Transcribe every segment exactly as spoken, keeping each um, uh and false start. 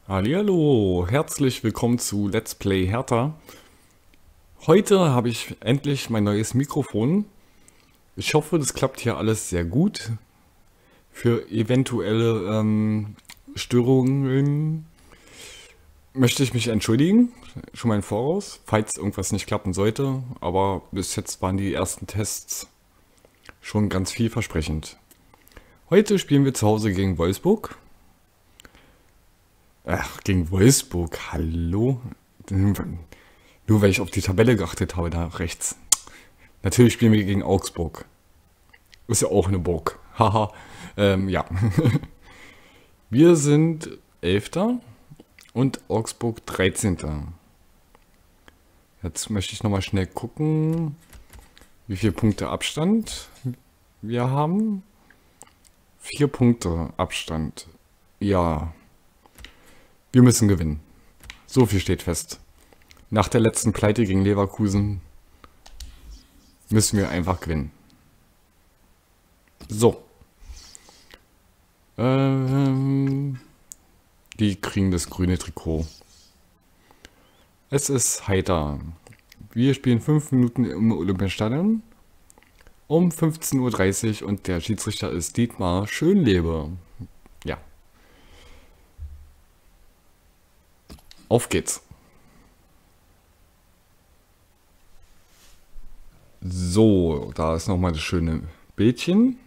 Hallihallo, herzlich willkommen zu Let's Play Hertha. Heute habe ich endlich mein neues Mikrofon. Ich hoffe, das klappt hier alles sehr gut. Für eventuelle ähm, Störungen möchte ich mich entschuldigen, schon mal im Voraus, falls irgendwas nicht klappen sollte. Aber bis jetzt waren die ersten Tests schon ganz vielversprechend. Heute spielen wir zu Hause gegen Wolfsburg. Ach, gegen Wolfsburg, hallo? Nur weil ich auf die Tabelle geachtet habe, da rechts. Natürlich spielen wir gegen Augsburg. Ist ja auch eine Burg. Haha, ähm, ja. Wir sind Elfter und Augsburg Dreizehnter. Jetzt möchte ich nochmal schnell gucken, wie viele Punkte Abstand wir haben. Vier Punkte Abstand. Ja. Wir müssen gewinnen. So viel steht fest. Nach der letzten Pleite gegen Leverkusen müssen wir einfach gewinnen. So. Ähm, die kriegen das grüne Trikot. Es ist heiter. Wir spielen fünf Minuten im Olympiastadion um fünfzehn Uhr dreißig und der Schiedsrichter ist Dietmar Schönleber. Ja. Auf geht's. So, da ist nochmal das schöne Bildchen.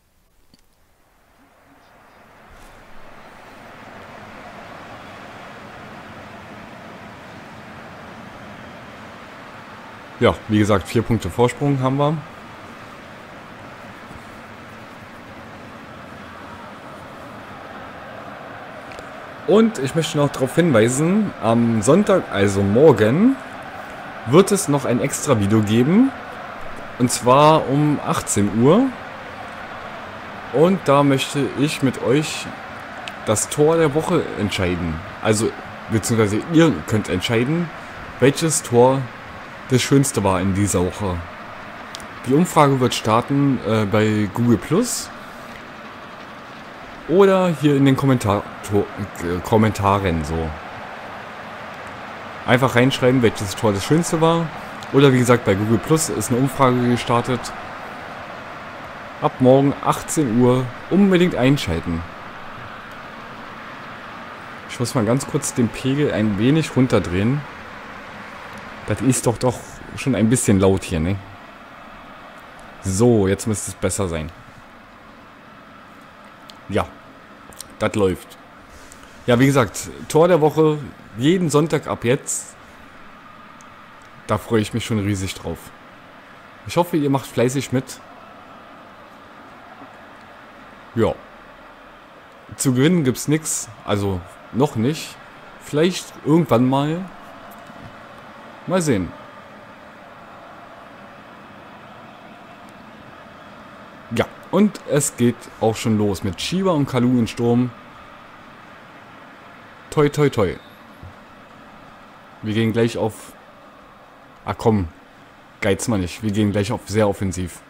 Ja, wie gesagt, vier Punkte Vorsprung haben wir. Und ich möchte noch darauf hinweisen, am Sonntag, also morgen, wird es noch ein extra Video geben. Und zwar um achtzehn Uhr. Und da möchte ich mit euch das Tor der Woche entscheiden. Also, beziehungsweise ihr könnt entscheiden, welches Tor das schönste war in dieser Woche. Die Umfrage wird starten äh, bei Google Plus. Oder hier in den Kommentar äh, Kommentaren so. Einfach reinschreiben, welches Tor das schönste war. Oder wie gesagt, bei Google Plus ist eine Umfrage gestartet. Ab morgen achtzehn Uhr unbedingt einschalten. Ich muss mal ganz kurz den Pegel ein wenig runterdrehen. Das ist doch doch schon ein bisschen laut hier, ne? So, jetzt müsste es besser sein. Ja. Das läuft. Ja, wie gesagt, Tor der Woche, jeden Sonntag ab jetzt. Da freue ich mich schon riesig drauf. Ich hoffe, ihr macht fleißig mit. Ja. Zu gewinnen gibt es nichts. Also, noch nicht. Vielleicht irgendwann mal. Mal sehen. Ja. Und es geht auch schon los mit Shiba und Kalu in Sturm. Toi, toi, toi. Wir gehen gleich auf... Ah komm, geiz mal nicht. Wir gehen gleich auf sehr offensiv.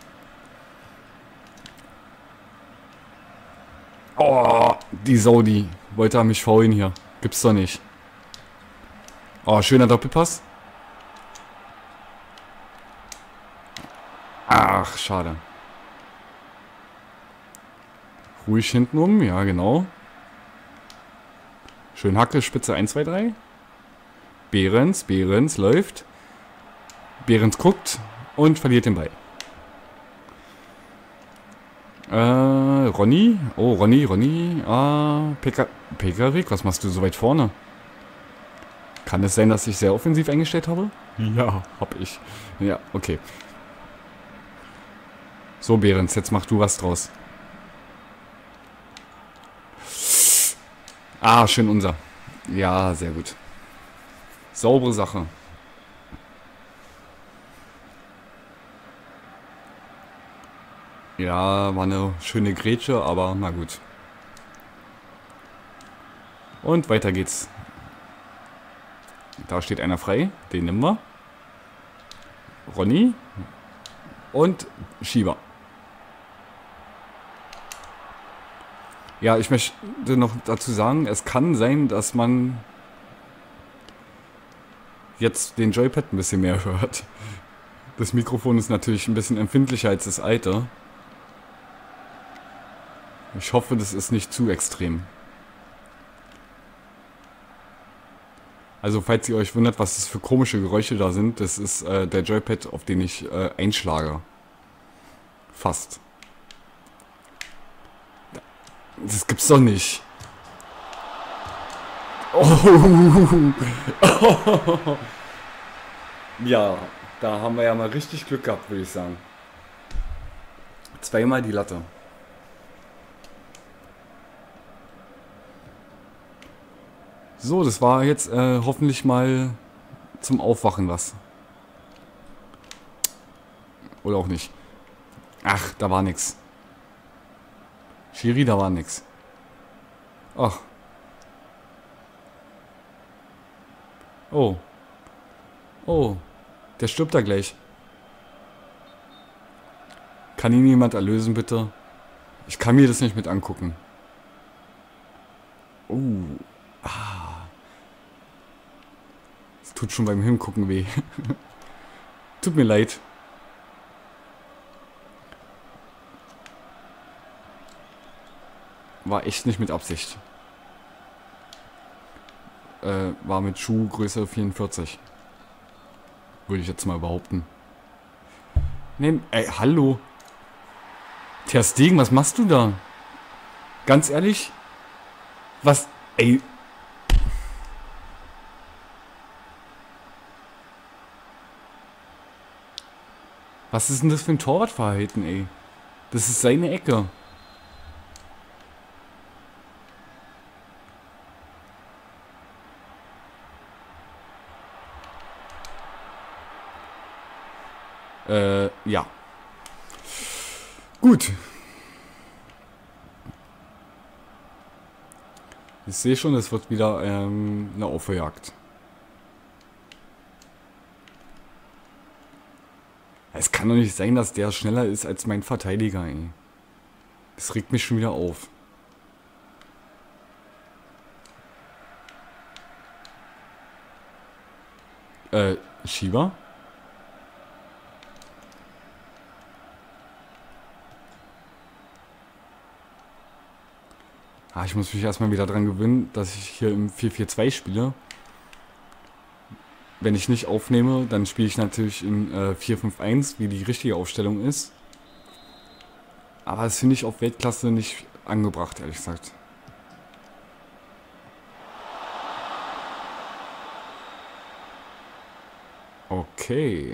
Oh, die Saudi wollte mich faulen hier. Gibt's doch nicht. Oh, schöner Doppelpass. Ach, schade. Ruhig hinten um, ja genau. Schön Hacke, Spitze eins, zwei, drei. Behrens, Behrens läuft. Behrens guckt und verliert den Ball. Äh, Ronny. Oh, Ronny, Ronny. Ah, Pekka, Pekarik, was machst du so weit vorne? Kann es sein, dass ich sehr offensiv eingestellt habe? Ja, hab ich. Ja, okay. So, Behrens, jetzt mach du was draus. Ah, schön unser. Ja, sehr gut. Saubere Sache. Ja, war eine schöne Grätsche, aber na gut. Und weiter geht's. Da steht einer frei. Den nehmen wir. Ronny. Und Shiba. Ja, ich möchte noch dazu sagen, es kann sein, dass man jetzt den Joypad ein bisschen mehr hört. Das Mikrofon ist natürlich ein bisschen empfindlicher als das alte. Ich hoffe, das ist nicht zu extrem. Also falls ihr euch wundert, was das für komische Geräusche da sind, das ist äh, der Joypad, auf den ich äh, einschlage. Fast. Das gibt's doch nicht. Oh. Ja, da haben wir ja mal richtig Glück gehabt, würde ich sagen. Zweimal die Latte. So, das war jetzt äh, hoffentlich mal zum Aufwachen was. Oder auch nicht. Ach, da war nix. Schiri, da war nix. Ach. Oh. Oh. Der stirbt da gleich. Kann ihn jemand erlösen, bitte? Ich kann mir das nicht mit angucken. Oh. Ah. Es tut schon beim Hingucken weh. Tut mir leid. War echt nicht mit Absicht. Äh, war mit Schuhgröße vierundvierzig. Würde ich jetzt mal behaupten. Nee, ey, hallo. Ter Stegen, was machst du da? Ganz ehrlich? Was, ey. Was ist denn das für ein Torwartverhalten, ey? Das ist seine Ecke. Äh, ja. Gut. Ich sehe schon, es wird wieder ähm, eine Aufholjagd. Es kann doch nicht sein, dass der schneller ist als mein Verteidiger, ey. Das regt mich schon wieder auf. Äh, Schieber? Ah, ich muss mich erstmal wieder dran gewöhnen, dass ich hier im vier vier zwei spiele. Wenn ich nicht aufnehme, dann spiele ich natürlich in äh, vier fünf eins, wie die richtige Aufstellung ist. Aber das finde ich auf Weltklasse nicht angebracht, ehrlich gesagt. Okay.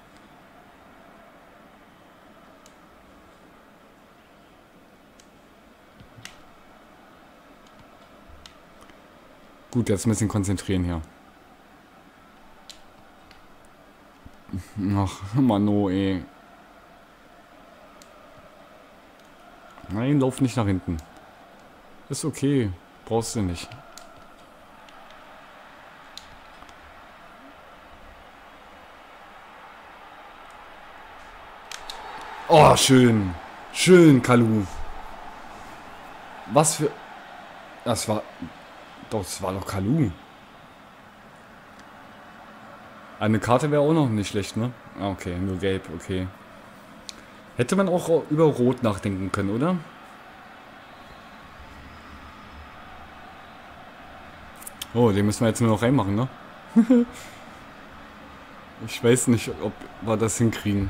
Gut, jetzt ein bisschen konzentrieren hier. Ach, Mano, ey. Nein, lauf nicht nach hinten. Ist okay. Brauchst du nicht. Oh, schön. Schön, Kalu. Was für... Das war... Doch, das war doch Kalu. Eine Karte wäre auch noch nicht schlecht, ne? Ah, okay, nur gelb, okay. Hätte man auch über Rot nachdenken können, oder? Oh, den müssen wir jetzt nur noch reinmachen, ne? Ich weiß nicht, ob wir das hinkriegen.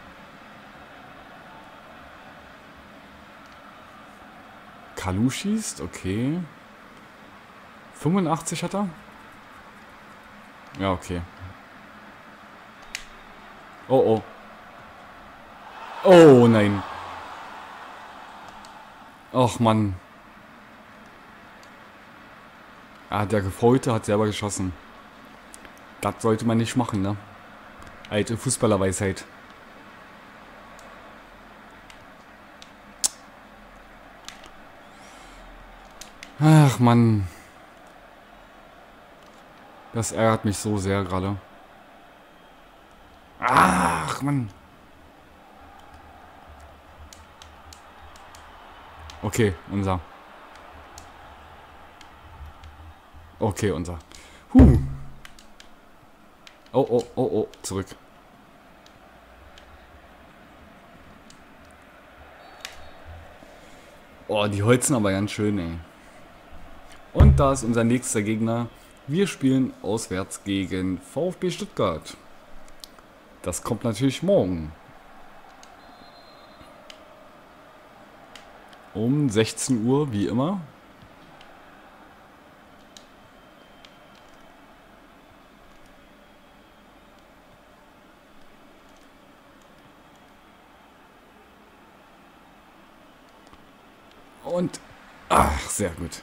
Kalu schießt, okay. fünfundachtzig hat er? Ja, okay. Oh, oh. Oh, nein. Ach, Mann. Ah, der Gefaulte hat selber geschossen. Das sollte man nicht machen, ne? Alte Fußballerweisheit. Ach, Mann. Das ärgert mich so sehr gerade. Ach, Mann. Okay, unser. Okay, unser. Huh. Oh, oh, oh, oh, zurück. Oh, die holzen aber ganz schön, ey. Und da ist unser nächster Gegner. Wir spielen auswärts gegen VfB Stuttgart. Das kommt natürlich morgen. Um sechzehn Uhr, wie immer. Und, ach, sehr gut.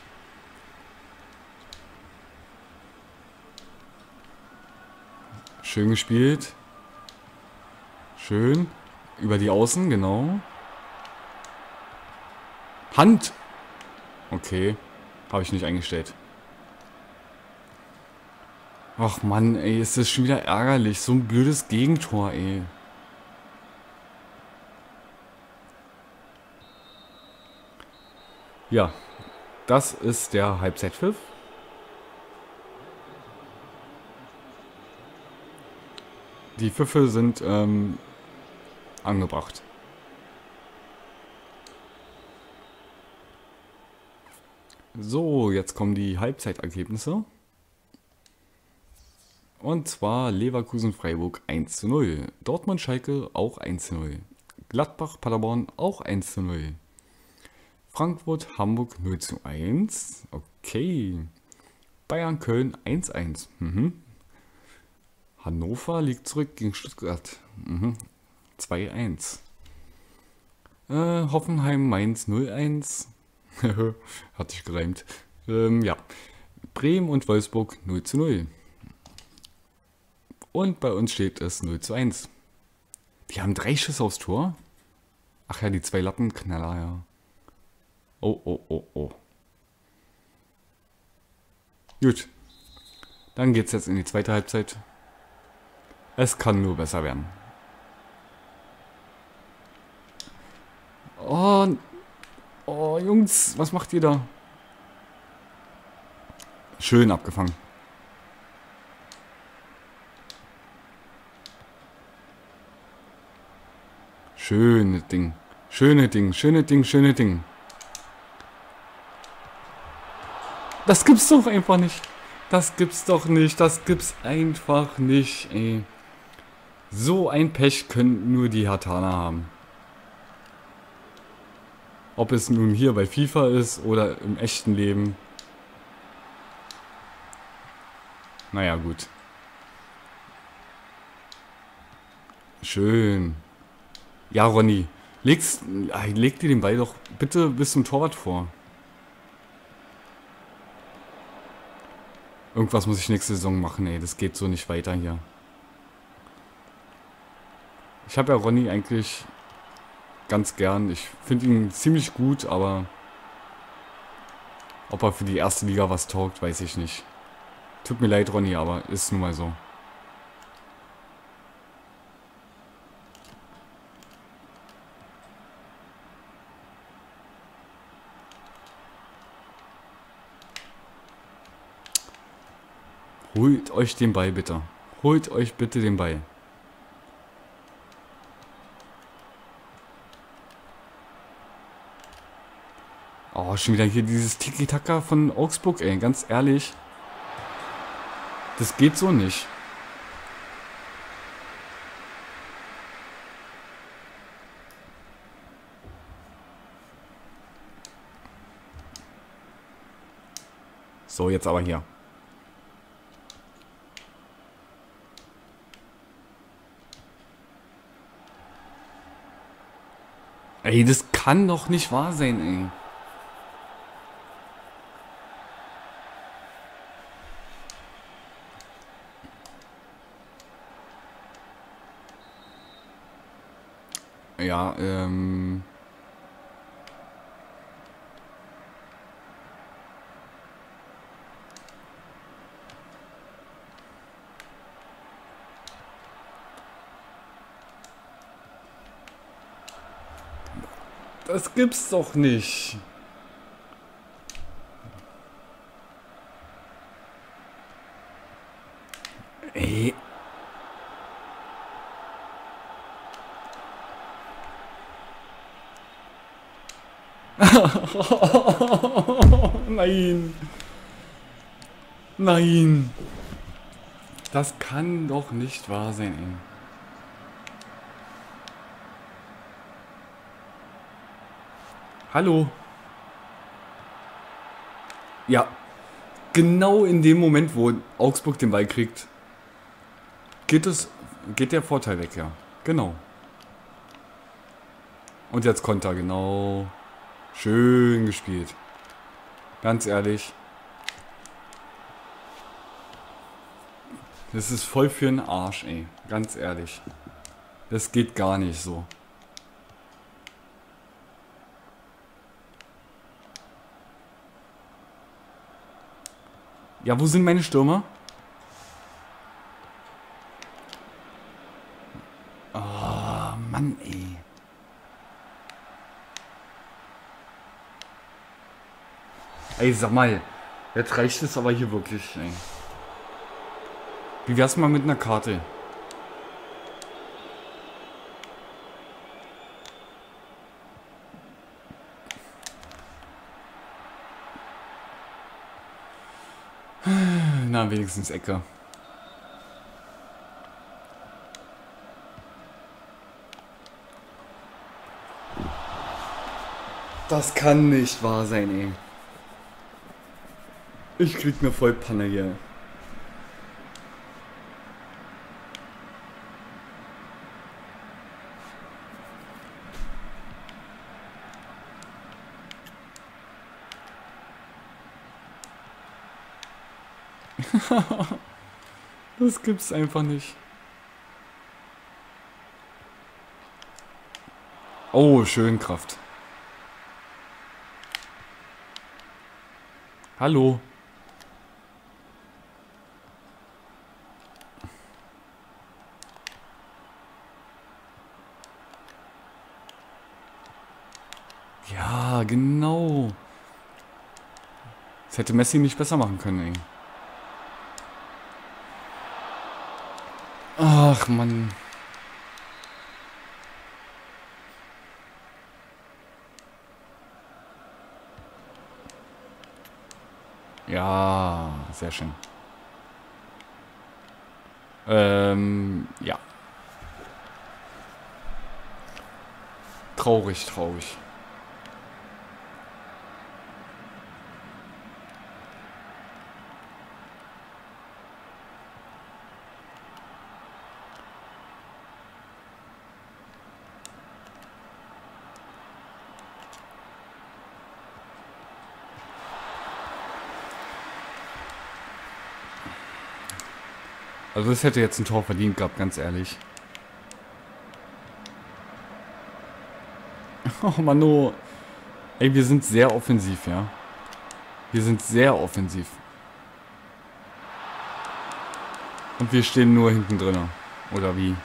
Schön gespielt. Schön. Über die Außen, genau. Hand! Okay. Habe ich nicht eingestellt. Ach Mann, ey, ist das schon wieder ärgerlich. So ein blödes Gegentor, ey. Ja, das ist der Halbzeitpfiff. Die Pfiffe sind ähm, angebracht. So, jetzt kommen die Halbzeitergebnisse. Und zwar Leverkusen-Freiburg eins zu null. Dortmund-Schalke auch eins zu null. Gladbach-Paderborn auch eins zu null. Frankfurt-Hamburg null zu eins. Okay. Bayern-Köln eins zu eins. Mhm. Hannover liegt zurück gegen Stuttgart. Mhm. zwei zu eins. Äh, Hoffenheim-Mainz null zu eins. Hat sich gereimt. Ähm, ja. Bremen und Wolfsburg null zu null. Und bei uns steht es null zu eins. Die haben drei Schüsse aufs Tor. Ach ja, die zwei Lattenknaller, ja. Oh, oh, oh, oh. Gut. Dann geht's jetzt in die zweite Halbzeit. Es kann nur besser werden. Oh, oh, Jungs, was macht ihr da? Schön abgefangen. Schönes Ding. Schöne Ding, schöne Ding, schöne Ding. Das gibt's doch einfach nicht. Das gibt's doch nicht. Das gibt's einfach nicht, ey. So ein Pech können nur die Herthaner haben. Ob es nun hier bei FIFA ist oder im echten Leben. Naja, gut. Schön. Ja, Ronny. Legst, leg dir den Ball doch bitte bis zum Torwart vor. Irgendwas muss ich nächste Saison machen, ey. Das geht so nicht weiter hier. Ich habe ja Ronny eigentlich ganz gern. Ich finde ihn ziemlich gut, aber ob er für die erste Liga was taugt, weiß ich nicht. Tut mir leid, Ronny, aber ist nun mal so. Holt euch den Ball bitte. Holt euch bitte den Ball. Oh, schon wieder hier dieses Tiki-Taka von Augsburg, ey. Ganz ehrlich. Das geht so nicht. So, jetzt aber hier. Ey, das kann doch nicht wahr sein, ey. Ja, ähm... Das gibt's doch nicht. Ey. Nein. Nein. Das kann doch nicht wahr sein, ey. Hallo. Ja. Genau in dem Moment, wo Augsburg den Ball kriegt, geht es, geht der Vorteil weg, ja. Genau. Und jetzt Konter, genau. Schön gespielt. Ganz ehrlich. Das ist voll für den Arsch, ey. Ganz ehrlich. Das geht gar nicht so. Ja, wo sind meine Stürmer? Oh, Mann, ey. Ey, sag mal. Jetzt reicht es aber hier wirklich, ey. Wie wär's mal mit einer Karte? Na, wenigstens Ecke. Das kann nicht wahr sein, ey. Ich krieg mir voll Panne hier. Das gibt's einfach nicht. Oh, schön Kraft. Hallo. Ja, genau. Das hätte Messi nicht besser machen können, ey. Ach, Mann. Ja, sehr schön. Ähm, ja. Traurig, traurig. Also das hätte jetzt ein Tor verdient gehabt, ganz ehrlich. Oh Mano. Ey, wir sind sehr offensiv, ja. Wir sind sehr offensiv. Und wir stehen nur hinten drin. Oder wie?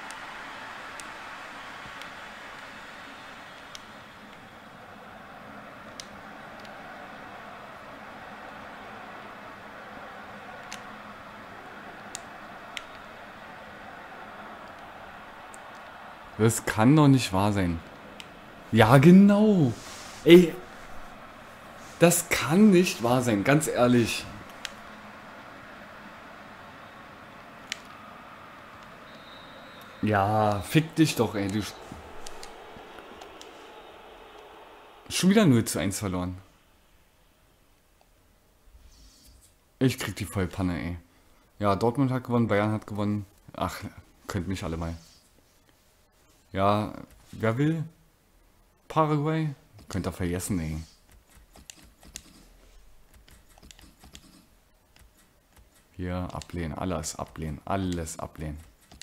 Das kann doch nicht wahr sein. Ja, genau. Ey. Das kann nicht wahr sein, ganz ehrlich. Ja, fick dich doch, ey. Du schon wieder null zu eins verloren. Ich krieg die Vollpanne, ey. Ja, Dortmund hat gewonnen, Bayern hat gewonnen. Ach, könnt mich alle mal. Ja, wer will? Paraguay? Könnt ihr vergessen, ey. Hier ablehnen, alles ablehnen, alles ablehnen.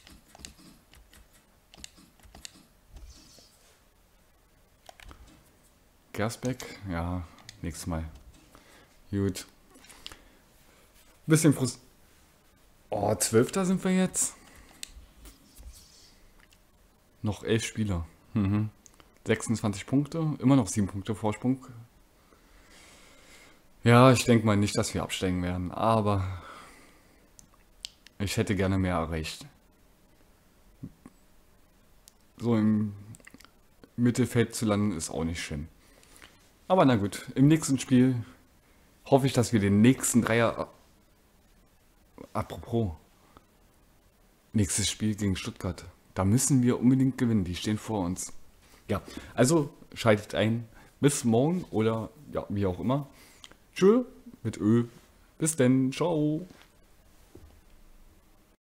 Gersbeck, ja, nächstes Mal. Gut. Bisschen Frust. Oh, zwölfter sind wir jetzt. Noch elf Spieler. Mhm. sechsundzwanzig Punkte, immer noch sieben Punkte Vorsprung. Ja, ich denke mal nicht, dass wir absteigen werden, aber Ich hätte gerne mehr erreicht. So im Mittelfeld zu landen ist auch nicht schlimm. Aber na gut, im nächsten Spiel hoffe ich, dass wir den nächsten Dreier... Apropos, nächstes Spiel gegen Stuttgart. Da müssen wir unbedingt gewinnen, die stehen vor uns. Ja, also schaltet ein. Bis morgen oder ja, wie auch immer. Tschö mit Ö. Bis denn. Ciao.